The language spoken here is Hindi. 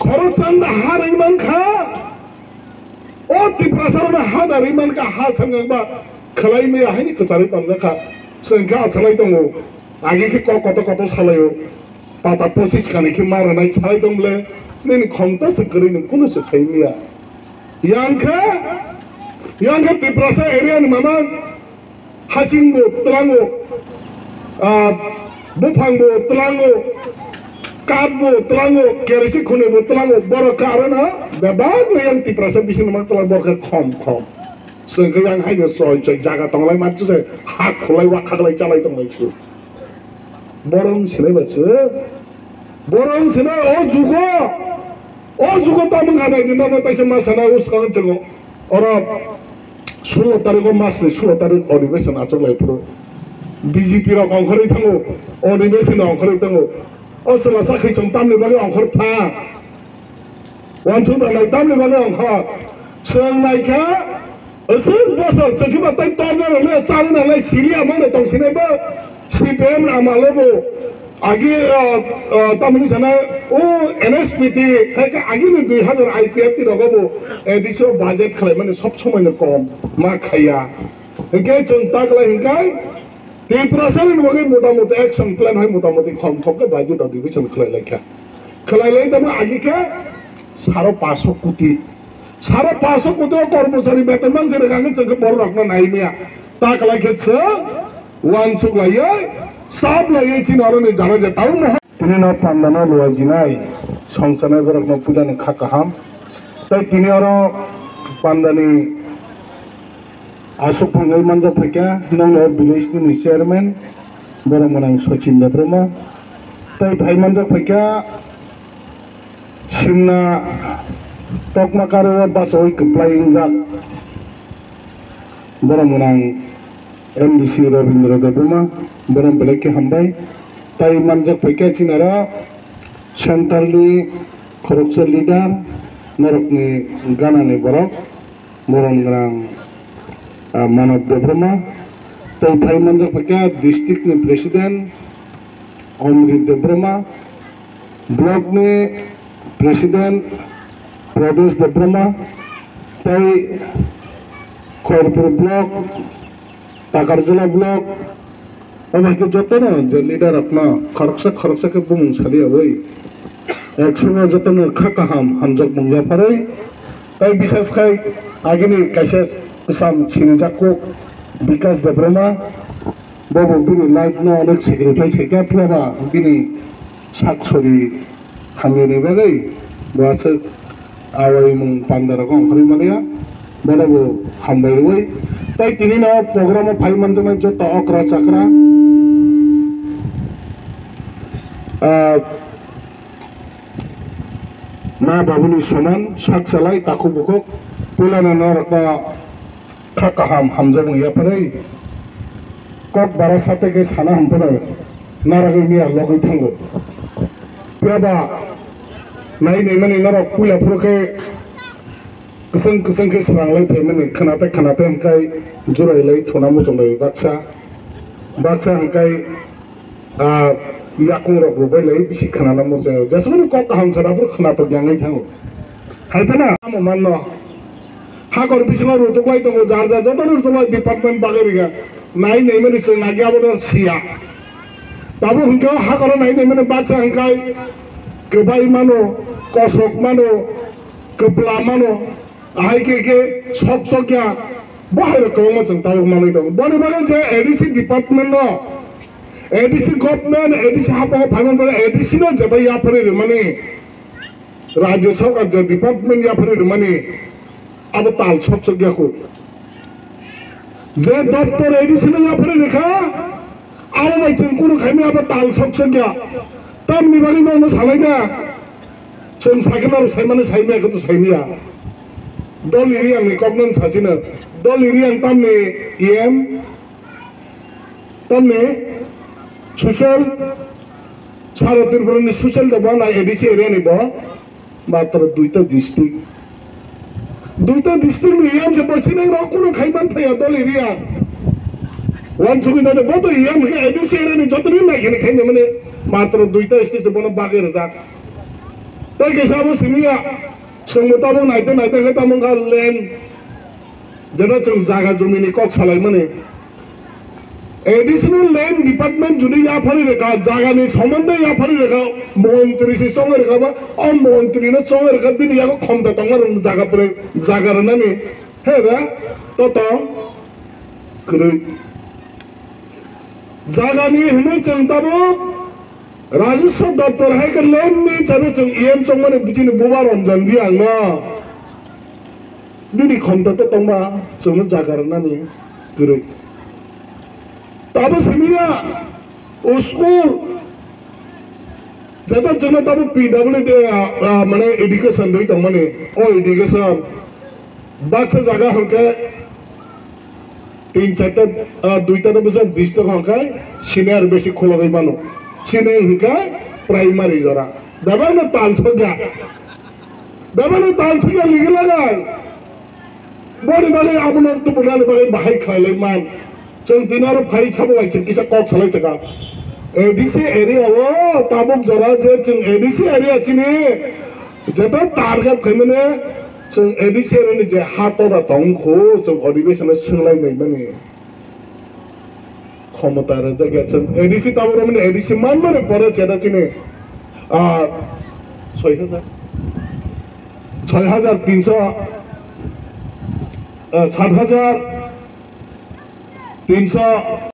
खरकसान हा रैमानखा ओ तिप्रासारना हा दा रैमानखा हा संगबा खलाय मे हाय कचारै तमजाखा संखा आसालाय दङ आगे के कत कत सालायो पाता पसिस खाने के मारनाय सालाय दंले नैनि खमता सकरै न कुनो सखैमिया यांखा तिप्रासा एरिया नि मामा हासिंबो तलांगो बुफांबो तलांगो काबो तलांगो केरेसि खुनेबो तलांगो बर कारना बेबाग yang tiprasa bisin mak telang बर खम संखै yang हायनो सय सय जागा तंलाय माथो जे हा खलाय वाखालाय चालाय दंलायसो बरं सिनायबासो बरं सिनाय ओ जुगो तामन गानाय दिना ताइसे मासाना उसकान जंगो और 16 तारिख मासनि 16 तारिख अधिवेशन आचलायफ्रो बीजेपी रा अंखरै थाङो अधिवेशन अंखरै थाङो असला साखै चम तामनि बागै अंखर था वानसु दालाय तामनि बागै अंखर सोंनायखा असुर बसर चकिबा ताइ तनरले चालनालाय सिरिया माने तंसिनेबो सीपीएम नामालेबो आगे तामनि साना ओ एनएसपीटी खायका आगे 2000 आईपीएफ ति रगबो एदिसो बाजेट खालाय माने सब समयनो कम मा खाया के जों ताकलाय हिंगाय तिप्रासारनि बागै मोटामोटी एक्शन प्लान है मोटामोटी खम के बाजेट अधिवेशन खलायलाय तब आगे के 550 कोटी 550 कोटी कर्मचारी वेतन मानसिरे गांगे जोंखौ बर रखना नायमिया ताकलाय खेसो वानसुक लायो सब लायो चिनहरनि जाना जे ताउ न तिनि न पान्दाना लुवाजिनाय संसानाय बरकनो पुजानि खाकाहाम तै तिनि अर पान्दानि आसुक फंगै मानजा फैका नंनो विलेजनि चेयरमैन बरमनां सचिन देब्रमा तै भाई मानजा फैका सिमना तकमाकारो बासोय कप्लाइं जाक बरमनां एमडीसी रविंद्र देब्रमा बरम बेलेके हामबाय तै मानजा फैका चिनारा सेंट्रलनि खरकसा लीडर नरकनि गानानि बरक बरमनां मानव देब्रमा तै भाई मानजा फैका डिस्ट्रिक्ट नि प्रेसिडेंट अमृत देब्रमा ब्लॉक नि प्रेसिडेंट प्रदेश देब्रमा तै खैरपुर ब्लॉक ताकारजला ब्लॉक अबाइके जतन जे लीडर अपना खरकसा के बुमुं सालिया बै एक्शन जतन खाकाहाम हामजक मुंजाफारै तै विशेष खाय आगेनि काइसे साम सिनिजाको विकास देब्रमा बबो बिनि लाइफ न अनेक सेक्रिफाइस हैका फियाबा बिनि साक्षरी हामिनि बागै बासो आवाय मुं पान्दारको अंखरि मालिया बडबो हामबायरै तै तिनि न प्रोग्राम फाइ मानजनाय जत अक्रा चक्रा ना बाबुनि समान साक्षालाय ताखु बुखो पुलाना नरका खाकाहाम हामजों याफारै कक बारा साथे के साना हमपना नारागै मिया लगै थांगो प्याबा नाय नै माने नरक पुला फुरखे कसं के सांगलाय फैमाने खनाते हंकाय जुरायलाय थोना मोजंलाय बाक्सा हंकाय याकुं रक रुबायलाय बिसि खनाना मोजां जसमाने कक हामसाराबो खनातो ग्यांगै थांगो हायफाना मन हाकर बिसिङाव रुतुबाय दङ जार जतन रुतुबाय डिपार्टमेंट बागैरिगा नाय नै माने जों नागियाबो सिया दाबो हंकाय हाकर नाय नै माने बाक्सा हंकाय गोबाय मानो कसक मानो गोब्ला मानो आहाय के सकसकिया बाहेर कौमा जों ताव मानै दं बने बागे जे एडीसी डिपार्टमेंट न एडीसी गवर्नमेंट एडीसी हापा फाइनाल बागे एडीसी न जता याफरे माने राज्य सरकार जे डिपार्टमेंट याफरे माने अब ताल सकसकिया को जे दफ्तर एडीसी न याफरे लेखा आरो बाय जों कुनु खायमे अब ताल सकसकिया तामनि बागे न सालायदा जों साइकेलाव साइमाने साइमाखौ तो साइमिया दल एरिया में कॉग्नन साचिना दल एरिया तामने एम तामने सोशल सारा त्रिपुरा सोशल दबा ना एडीसी एरिया नि बा मात्र दुईटा डिस्ट्रिक्ट नि एम से बचिने र कुनो खाइमान फैया दल एरिया वन सुकिना त बतो एम के एडीसी एरिया नि जतनी नागिने खाइने माने मात्र दुईटा स्टेट बन बागेर जा त তাই কেসাবো সিমিয়া সংমতাবো নাইতে নাইতে কে তামং কা লেন যেটা जों জায়গা জমিনি কক সালাই মানে এডিশনাল ল্যান্ড ডিপার্টমেন্ট যদি ইয়াফারি রেখা জায়গানি সম্বন্ধে ইয়াফারি রেখা মন্ত্রী সে সঙ্গে রেখা বা মন্ত্রী না সঙ্গে রেখা দিদি ইয়াকে ক্ষমতা তোমার জায়গা পরে জায়গার নানি হ্যাঁ রা তো তো করে জায়গানি হিমে চিন্তাবো রাজস্ব দপ্তর है कि ল্যান্ড নি যাতে जों ইএম जों মানে বিচিনি বুবা রমজান দি আংনা দিদি ক্ষমতা তো তোমা जों জায়গার নানি করে तब सिमिया उसको जब जब तब पीडब्ल्यू माने एजुकेशन दई तो माने ओ एजुकेशन बाक्स जगह होके 3-4টা 2টা তো বছর 20টা होके সিনিয়র বেশি খোলা গই মানো সিনিয়র होके प्राइमरी जरा बाबा ने ताल सजा लिखे लगा बड़ी आपन तो पुराने बड़े भाई खाले मान जों दिनार फाइ छाबो लाइछ किसा कक सालाय छका एडिसी एरिया वो ताबुक जरा जे जों एडिसी एरिया छिने जेता टारगेट खैमने जों एडिसी एरिया जे हातरा दंखो जों अधिवेशन सोंलाय नै माने क्षमता रे जायगा जों एडिसी ताबुर माने एडिसी मान माने परे जेता छिने 6300 7000 300